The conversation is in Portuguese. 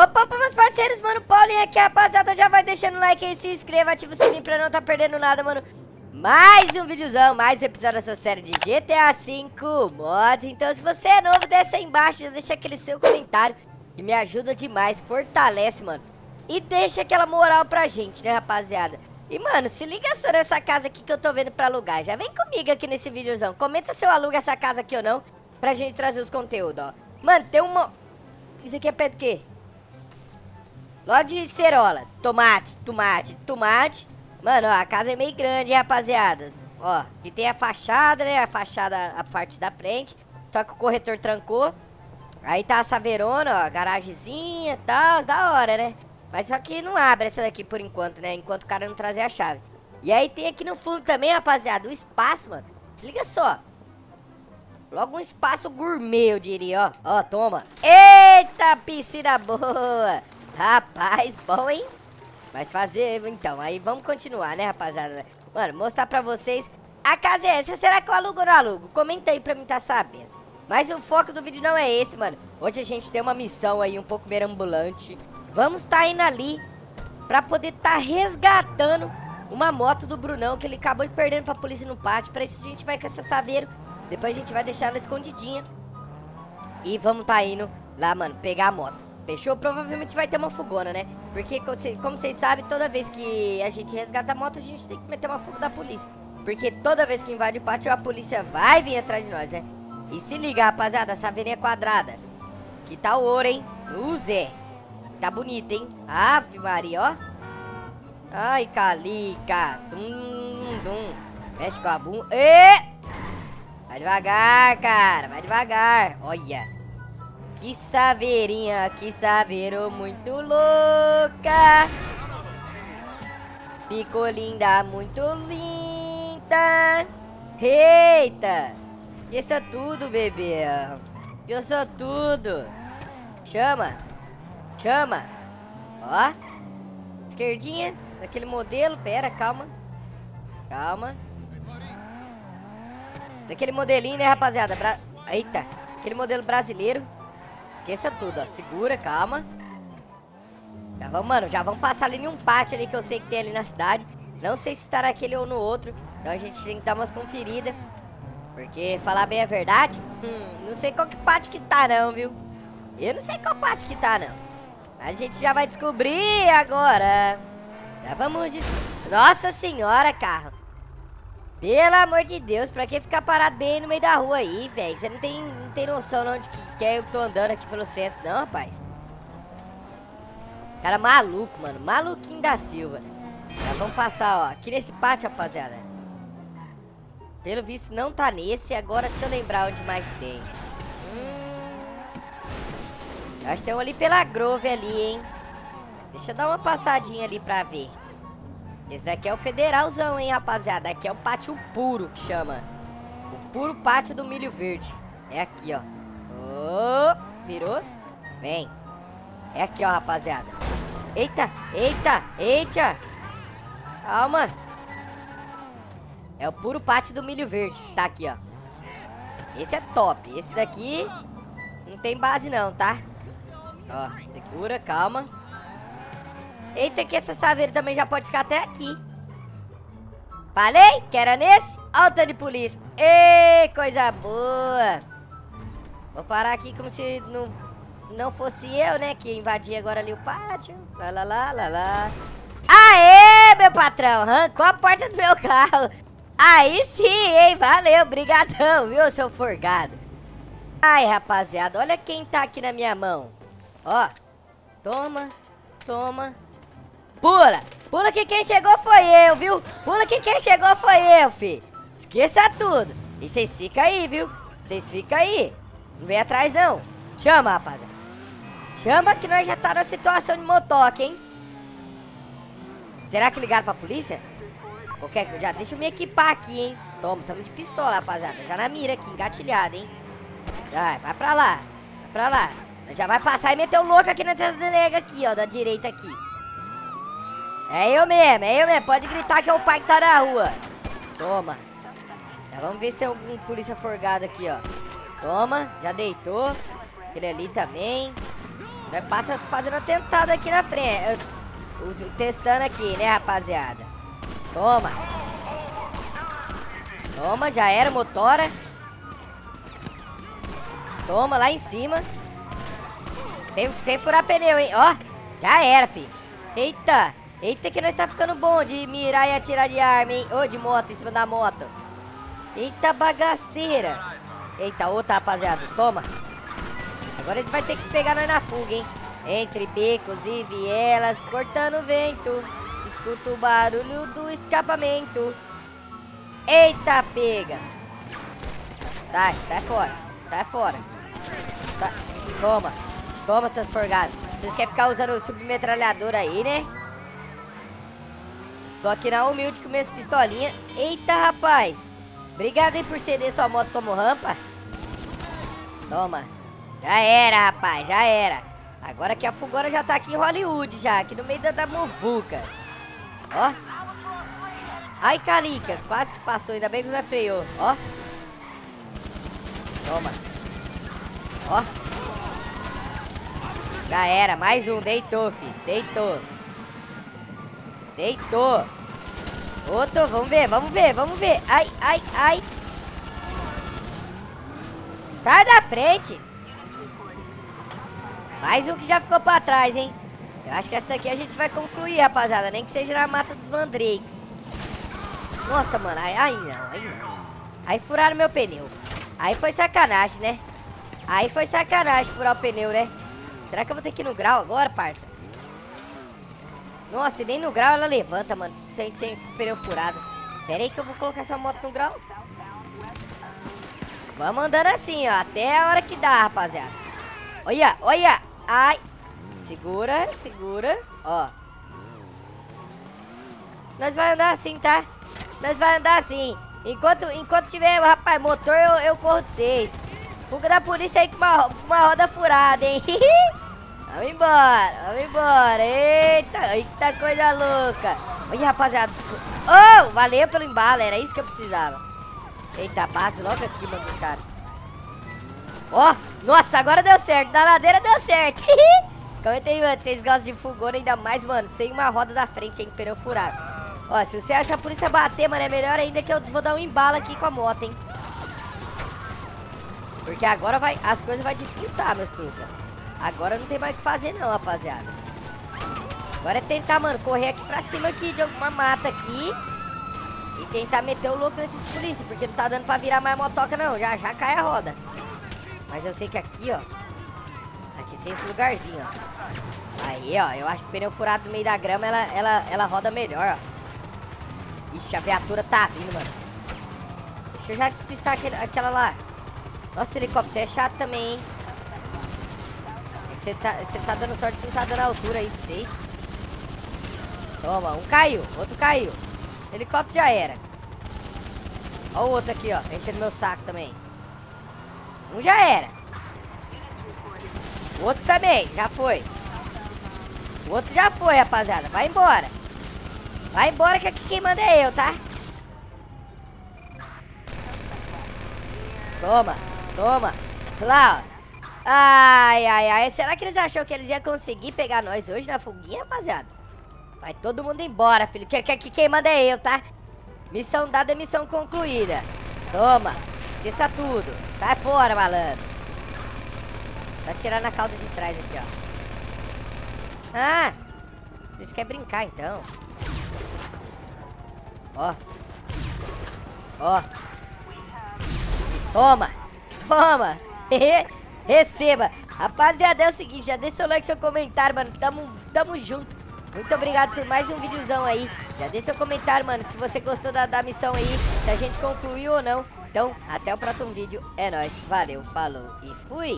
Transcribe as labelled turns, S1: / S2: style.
S1: Opa, meus parceiros, mano, Paulinho aqui, rapaziada, já vai deixando o like aí, se inscreva, ativa o sininho pra não tá perdendo nada, mano. Mais um videozão, mais um episódio dessa série de GTA V Mods. Então se você é novo, desce aí embaixo, já deixa aquele seu comentário, que me ajuda demais, fortalece, mano. E deixa aquela moral pra gente, né, rapaziada. E, mano, se liga só nessa casa aqui que eu tô vendo pra alugar. Já vem comigo aqui nesse videozão, comenta se eu alugo essa casa aqui ou não, pra gente trazer os conteúdos, ó. Mano, tem uma... Isso aqui é pé do quê? Loja de cerola, tomate. Mano, ó, a casa é meio grande, hein, rapaziada. Ó, e tem a fachada, né, a parte da frente. Só que o corretor trancou. Aí tá a saveirona, ó, garagemzinha e tal, da hora, né. Mas só que não abre essa daqui por enquanto, né, enquanto o cara não trazer a chave. E aí tem aqui no fundo também, rapaziada, o espaço, mano. Se liga só. Logo um espaço gourmet, eu diria, ó. Ó, toma. Eita, piscina boa. Rapaz, bom, hein? Mas fazer, então, aí vamos continuar, né, rapaziada? Mano, mostrar pra vocês. A casa é essa, será que eu alugo ou não alugo? Comenta aí pra mim tá sabendo. Mas o foco do vídeo não é esse, mano. Hoje a gente tem uma missão aí um pouco merambulante. Vamos tá indo ali pra poder tá resgatando uma moto do Brunão, que ele acabou de perdendo pra polícia no pátio. Pra isso a gente vai com essa saveiro. Depois a gente vai deixar ela escondidinha. E vamos tá indo lá, mano, pegar a moto. Fechou? Provavelmente vai ter uma fugona, né? Porque, como vocês sabem, toda vez que a gente resgata a moto, a gente tem que meter uma fuga da polícia. Porque toda vez que invade o pátio, a polícia vai vir atrás de nós, né? E se liga, rapaziada, essa saveirinha quadrada. Que tá o ouro, hein? Zé. Tá bonito, hein? Ave Maria, ó. Ai, calica. Mexe com a bunda. Vai devagar, cara. Vai devagar. Olha. Que saveirinha, que saveiro muito louca. Ficou linda, muito linda. Eita. Esqueça tudo, bebê. Esqueça tudo. Chama. Chama. Ó. Esquerdinha, daquele modelo. Pera, calma. Calma. Daquele modelinho, né, rapaziada? Eita. Aquele modelo brasileiro. Esqueça tudo, ó. Segura, calma. Já vamos, mano, já vamos passar ali em um pátio ali que eu sei que tem ali na cidade. Não sei se tá naquele ou no outro. Então a gente tem que dar umas conferidas. Porque, falar bem a verdade, não sei qual que pátio que tá não, viu? Eu não sei qual pátio que tá não. A gente já vai descobrir agora. Já vamos Nossa senhora, carro. Pelo amor de Deus, pra que ficar parado bem no meio da rua aí, velho? Você não tem noção de onde que é eu que tô andando aqui pelo centro, não, rapaz. Cara maluco, mano. Maluquinho da Silva. Já vamos passar, ó. Aqui nesse pátio, rapaziada. Pelo visto não tá nesse. Agora deixa eu lembrar onde mais tem. Acho que tem um ali pela Grove ali, hein. Deixa eu dar uma passadinha ali pra ver. Esse daqui é o federalzão, hein, rapaziada. Aqui é o pátio puro, que chama. O puro pátio do milho verde. É aqui, ó. Virou? Vem. É aqui, ó, rapaziada. Eita, eita, eita. Calma. É o puro pátio do milho verde que tá aqui, ó. Esse é top. Esse daqui não tem base não, tá? Ó, segura, calma. Eita, que essa saveira também já pode ficar até aqui. Falei que era nesse? Olha o tanto de polícia. Ei, coisa boa. Vou parar aqui como se não fosse eu, né, que invadi agora ali o pátio. Lá. Aê, meu patrão. Arrancou a porta do meu carro. Aí sim, hein. Valeu, brigadão, viu, seu forgado. Ai, rapaziada, olha quem tá aqui na minha mão. Ó, toma. Pula que quem chegou foi eu, viu? Pula que quem chegou foi eu, fi. Esqueça tudo. E vocês ficam aí, viu? Vocês ficam aí. Não vem atrás, não. Chama, rapaziada. Chama que nós já tá na situação de motoca, hein? Será que ligaram pra polícia? Já deixa eu me equipar aqui, hein? Toma, tamo de pistola, rapaziada. Já na mira aqui, engatilhada, hein? Vai pra lá. Já vai passar e meter o louco aqui na testa da nega aqui, ó. Da direita aqui. É eu mesmo. Pode gritar que é o pai que tá na rua. Toma. Já vamos ver se tem algum polícia forgado aqui, ó. Toma, já deitou. Aquele ali também. Nós passa fazendo atentado aqui na frente. Testando aqui, né, rapaziada? Toma. Toma, já era, motora. Toma, lá em cima. Sem furar pneu, hein? Ó, já era, filho. Eita. Eita que nós tá ficando bom de mirar e atirar de arma, hein? Ô, de moto, em cima da moto. Eita bagaceira. Eita, outra, rapaziada. Toma. Agora a gente vai ter que pegar nós na fuga, hein? Entre becos e vielas, cortando o vento. Escuto o barulho do escapamento. Eita, pega. Sai fora. Sai fora. Toma. Toma, seus forgados. Vocês querem ficar usando submetralhador aí, né? Tô aqui na humilde com minhas pistolinhas. Eita, rapaz. Obrigado aí por ceder sua moto como rampa. Toma. Já era, rapaz. Já era. Agora que a fugona já tá aqui em Hollywood, já. Aqui no meio da muvuca. Ó. Ai, calica. Quase que passou. Ainda bem que você freou. Ó. Toma. Ó. Já era. Mais um. Deitou, filho. Deitou. Deitou. Outro. Vamos ver. Vamos ver. Vamos ver. Ai, ai, ai. Sai da frente. Mais um que já ficou pra trás, hein? Eu acho que essa daqui a gente vai concluir, rapaziada. Nem que seja na mata dos mandrakes. Nossa, mano. Aí não. Aí furaram meu pneu. Aí foi sacanagem, né? Aí foi sacanagem furar o pneu, né? Será que eu vou ter que ir no grau agora, parça? Nossa, e nem no grau ela levanta, mano. Sem pneu furado. Pera aí que eu vou colocar essa moto no grau. Vamos andando assim, ó. Até a hora que dá, rapaziada. Olha, olha. Ai. Segura, segura. Ó. Nós vai andar assim, tá? Nós vai andar assim. Enquanto tiver, rapaz, motor, eu corro de vocês. Fuga da polícia aí com uma roda furada, hein? Vamos embora, vamos embora. Eita, eita coisa louca. Olha, rapaziada. Oh, valeu pelo embalo, era isso que eu precisava. Eita, passe logo aqui, mano, dos caras. Ó, nossa, agora deu certo. Na ladeira deu certo. Comenta aí, mano, vocês gostam de fugona ainda mais, mano. Sem uma roda da frente, hein, pneu furado. Ó, se você achar a polícia bater, mano, é melhor ainda que eu vou dar um embalo aqui com a moto, hein. Porque agora as coisas vão dificultar, meus truques. Agora não tem mais o que fazer não, rapaziada. Agora é tentar, mano, correr aqui pra cima aqui de alguma mata aqui. E tentar meter o louco nesses polícias. Porque não tá dando pra virar mais motoca não. Já cai a roda. Mas eu sei que aqui, ó. Aqui tem esse lugarzinho, ó. Aí, ó. Eu acho que o pneu furado no meio da grama, ela roda melhor, ó. Ixi, a viatura tá vindo, mano. Deixa eu já despistar aquela lá. Nossa, helicóptero, você é chato também, hein. Você tá dando sorte que não tá dando altura aí pra vocês. Toma, um caiu, outro caiu. Helicóptero já era. Ó o outro aqui, ó, enchendo meu saco também. Um já era. O outro também, já foi. O outro já foi, rapaziada. Vai embora. Vai embora que aqui quem manda é eu, tá? Toma, toma. Lá, ó. Ai, ai, ai. Será que eles achou que eles iam conseguir pegar nós hoje na fuguinha, rapaziada? Vai todo mundo embora, filho. Quem manda é eu, tá? Missão dada é missão concluída. Toma. Desça tudo. Sai fora, malandro. Vai tirar na cauda de trás aqui, ó. Ah. Vocês querem brincar, então. Ó. Ó. Toma. Toma. Receba. Rapaziada, é o seguinte, já deixa seu like, seu comentário, mano. Tamo junto. Muito obrigado por mais um videozão aí. Já deixa seu comentário, mano, se você gostou da missão aí, se a gente concluiu ou não. Então, até o próximo vídeo. É nóis. Valeu, falou e fui.